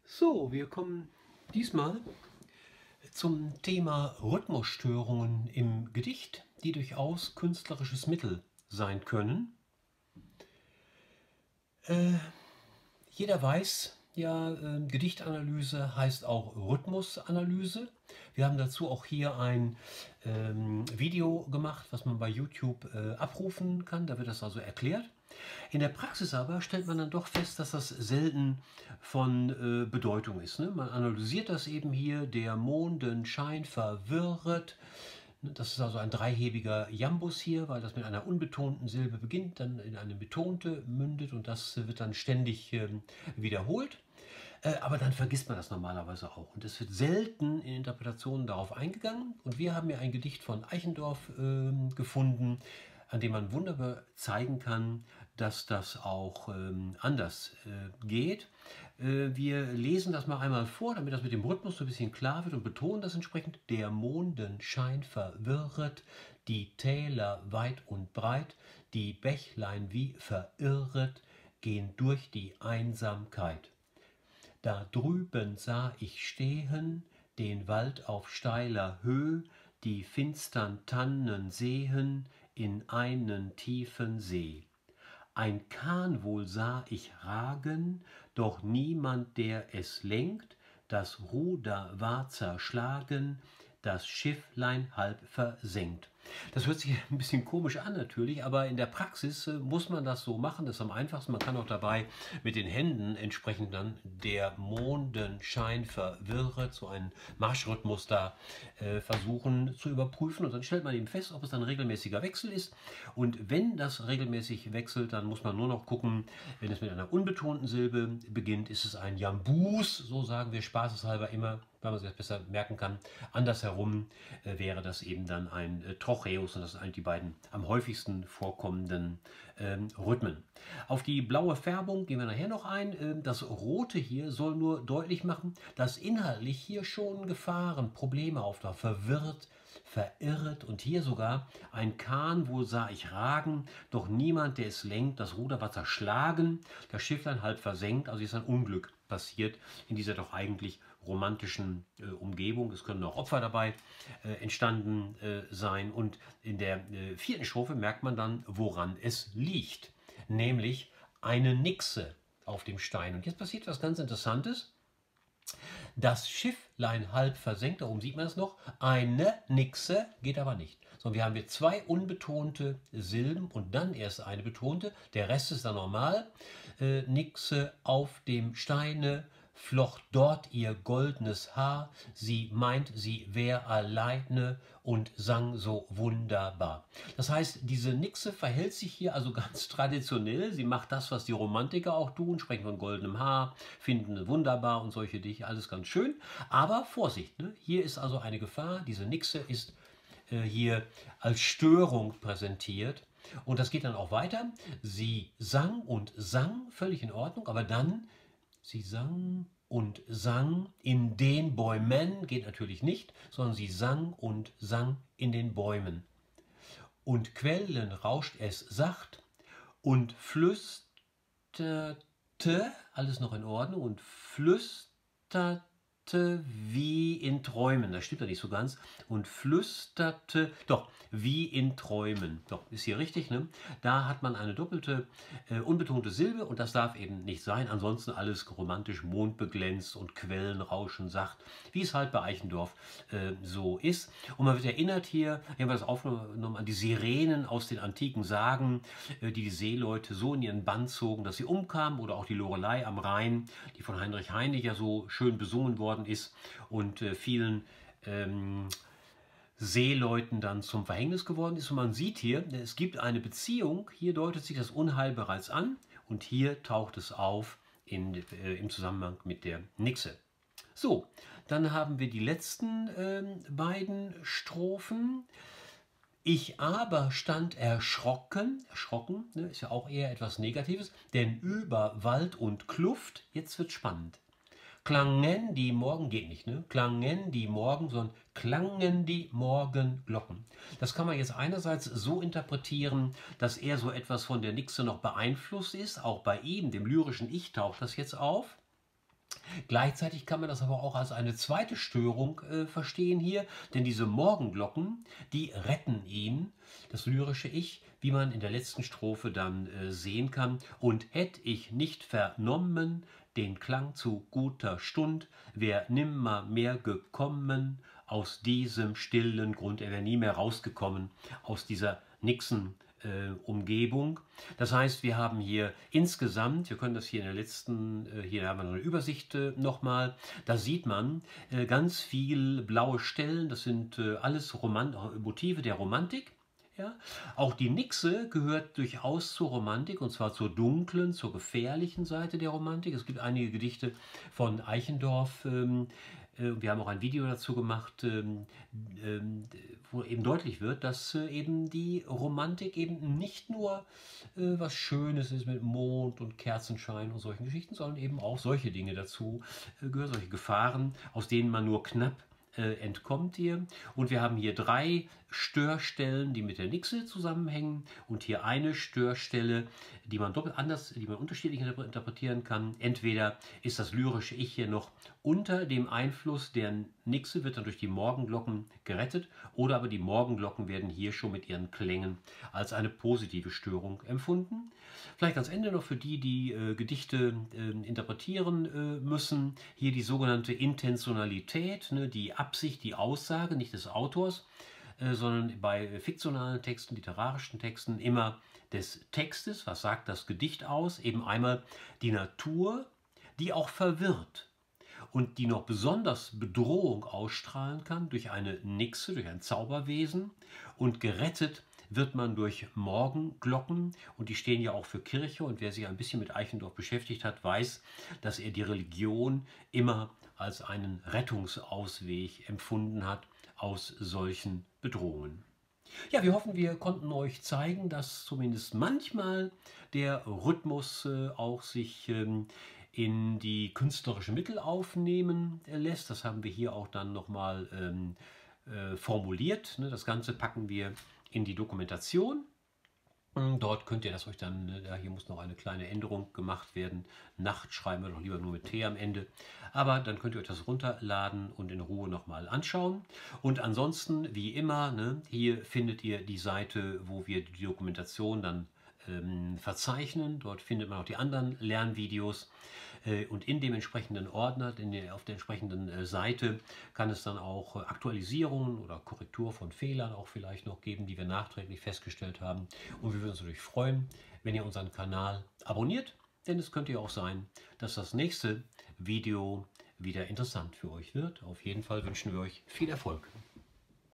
So, wir kommen diesmal zum Thema Rhythmusstörungen im Gedicht, die durchaus künstlerisches Mittel sein können. Jeder weiß ja, Gedichtanalyse heißt auch Rhythmusanalyse. Wir haben dazu auch hier ein Video gemacht, was man bei YouTube abrufen kann. Da wird das also erklärt. In der Praxis aber stellt man dann doch fest, dass das selten von Bedeutung ist. Ne? Man analysiert das eben hier, der Mondenschein verwirret. Das ist also ein dreihebiger Jambus hier, weil das mit einer unbetonten Silbe beginnt, dann in eine betonte mündet und das wird dann ständig wiederholt. Aber dann vergisst man das normalerweise auch. Und es wird selten in Interpretationen darauf eingegangen. Und wir haben hier ein Gedicht von Eichendorff gefunden, an dem man wunderbar zeigen kann, dass das auch anders geht. Wir lesen das mal einmal vor, damit das mit dem Rhythmus so ein bisschen klar wird und betonen das entsprechend. Der Mondenschein verwirret, die Täler weit und breit, die Bächlein wie verirret, gehen durch die Einsamkeit. Da drüben sah ich stehen, den Wald auf steiler Höh, die finstern Tannen sehen in einen tiefen See. Ein Kahn wohl sah ich ragen, doch niemand, der es lenkt, das Ruder war zerschlagen, das Schifflein halb versenkt. Das hört sich ein bisschen komisch an natürlich, aber in der Praxis muss man das so machen, das ist am einfachsten. Man kann auch dabei mit den Händen entsprechend dann der Mondenschein verwirret, so einen Marschrhythmus da versuchen zu überprüfen und dann stellt man eben fest, ob es ein regelmäßiger Wechsel ist und wenn das regelmäßig wechselt, dann muss man nur noch gucken, wenn es mit einer unbetonten Silbe beginnt, ist es ein Jambus, so sagen wir spaßeshalber immer, weil man sich das besser merken kann. Andersherum wäre das eben dann ein Trocheus und das sind eigentlich die beiden am häufigsten vorkommenden Rhythmen. Auf die blaue Färbung gehen wir nachher noch ein. Das Rote hier soll nur deutlich machen, dass inhaltlich hier schon Gefahren, Probleme auftauchen, verwirrt, verirrt und hier sogar ein Kahn wohl sah ich ragen, doch niemand, der es lenkt, das Ruder war zerschlagen, das Schifflein halb versenkt, also ist ein Unglück passiert in dieser doch eigentlich romantischen Umgebung. Es können auch Opfer dabei entstanden sein und in der vierten Strophe merkt man dann, woran es liegt, nämlich eine Nixe auf dem Stein. Und jetzt passiert was ganz Interessantes. Das Schifflein halb versenkt, da oben sieht man es noch, eine Nixe geht aber nicht. Sondern wir haben hier zwei unbetonte Silben und dann erst eine betonte. Der Rest ist dann normal. Nixe auf dem Steine, flocht dort ihr goldenes Haar. Sie meint, sie wär alleine und sang so wunderbar. Das heißt, diese Nixe verhält sich hier also ganz traditionell. Sie macht das, was die Romantiker auch tun, sprechen von goldenem Haar, finden wunderbar und solche Dinge, alles ganz schön. Aber Vorsicht, ne? Hier ist also eine Gefahr. Diese Nixe ist hier als Störung präsentiert. Und das geht dann auch weiter. Sie sang und sang, völlig in Ordnung, aber dann, sie sang und sang in den Bäumen, geht natürlich nicht, sondern sie sang und sang in den Bäumen. Und Quellen rauscht es sacht und flüsterte, alles noch in Ordnung, und flüsterte wie in Träumen, das stimmt ja nicht so ganz, und flüsterte, doch, wie in Träumen, doch, ist hier richtig, ne? Da hat man eine doppelte, unbetonte Silbe und das darf eben nicht sein, ansonsten alles romantisch mondbeglänzt und Quellenrauschen sacht, wie es halt bei Eichendorff so ist. Und man wird erinnert hier, hier haben wir das aufgenommen, an die Sirenen aus den antiken Sagen, die Seeleute so in ihren Bann zogen, dass sie umkamen, oder auch die Lorelei am Rhein, die von Heinrich Heine ja so schön besungen worden ist und vielen Seeleuten dann zum Verhängnis geworden ist. Und man sieht hier, es gibt eine Beziehung, hier deutet sich das Unheil bereits an und hier taucht es auf im Zusammenhang mit der Nixe. So, dann haben wir die letzten beiden Strophen. Ich aber stand erschrocken, ne, ist ja auch eher etwas Negatives, denn über Wald und Kluft, jetzt wird spannend, klangen die Morgen, geht nicht, ne? Klangen die Morgen, sondern klangen die Morgenglocken. Das kann man jetzt einerseits so interpretieren, dass er so etwas von der Nixe noch beeinflusst ist, auch bei ihm, dem lyrischen Ich, taucht das jetzt auf. Gleichzeitig kann man das aber auch als eine zweite Störung verstehen hier, denn diese Morgenglocken, die retten ihn, das lyrische Ich, wie man in der letzten Strophe dann sehen kann. Und hätt ich nicht vernommen den Klang zu guter Stund, wär nimmer mehr gekommen aus diesem stillen Grund, er wäre nie mehr rausgekommen aus dieser Nixon Umgebung. Das heißt, wir haben hier insgesamt, wir können das hier in der letzten, hier haben wir noch eine Übersicht nochmal, da sieht man ganz viel blaue Stellen, das sind alles Motive der Romantik. Ja? Auch die Nixe gehört durchaus zur Romantik, und zwar zur dunklen, zur gefährlichen Seite der Romantik. Es gibt einige Gedichte von Eichendorff, wir haben auch ein Video dazu gemacht, wo eben deutlich wird, dass eben die Romantik eben nicht nur was Schönes ist mit Mond und Kerzenschein und solchen Geschichten, sondern eben auch solche Dinge dazu gehören, solche Gefahren, aus denen man nur knapp entkommt hier. Und wir haben hier 3 Störstellen, die mit der Nixe zusammenhängen, und hier eine Störstelle, die man unterschiedlich interpretieren kann. Entweder ist das lyrische Ich hier noch unter dem Einfluss der Nixe, wird dann durch die Morgenglocken gerettet, oder aber die Morgenglocken werden hier schon mit ihren Klängen als eine positive Störung empfunden. Vielleicht ganz Ende noch für die, die Gedichte interpretieren müssen, hier die sogenannte Intentionalität, ne, die Absicht, die Aussage, nicht des Autors, sondern bei fiktionalen Texten, literarischen Texten immer des Textes, was sagt das Gedicht aus, eben einmal die Natur, die auch verwirrt und die noch besonders Bedrohung ausstrahlen kann durch eine Nixe, durch ein Zauberwesen, und gerettet wird man durch Morgenglocken, und die stehen ja auch für Kirche, und wer sich ein bisschen mit Eichendorff beschäftigt hat, weiß, dass er die Religion immer als einen Rettungsausweg empfunden hat aus solchen Bedrohungen. Ja, wir hoffen, wir konnten euch zeigen, dass zumindest manchmal der Rhythmus auch sich in die künstlerische Mittel aufnehmen lässt. Das haben wir hier auch dann nochmal formuliert. Das Ganze packen wir in die Dokumentation. Dort könnt ihr das euch dann, hier muss noch eine kleine Änderung gemacht werden. Nacht schreiben wir doch lieber nur mit T am Ende. Aber dann könnt ihr euch das runterladen und in Ruhe nochmal anschauen. Und ansonsten, wie immer, ne, hier findet ihr die Seite, wo wir die Dokumentation dann verzeichnen. Dort findet man auch die anderen Lernvideos. Und in dem entsprechenden Ordner, auf der entsprechenden Seite, kann es dann auch Aktualisierungen oder Korrektur von Fehlern auch vielleicht noch geben, die wir nachträglich festgestellt haben. Und wir würden uns natürlich freuen, wenn ihr unseren Kanal abonniert, denn es könnte ja auch sein, dass das nächste Video wieder interessant für euch wird. Auf jeden Fall wünschen wir euch viel Erfolg.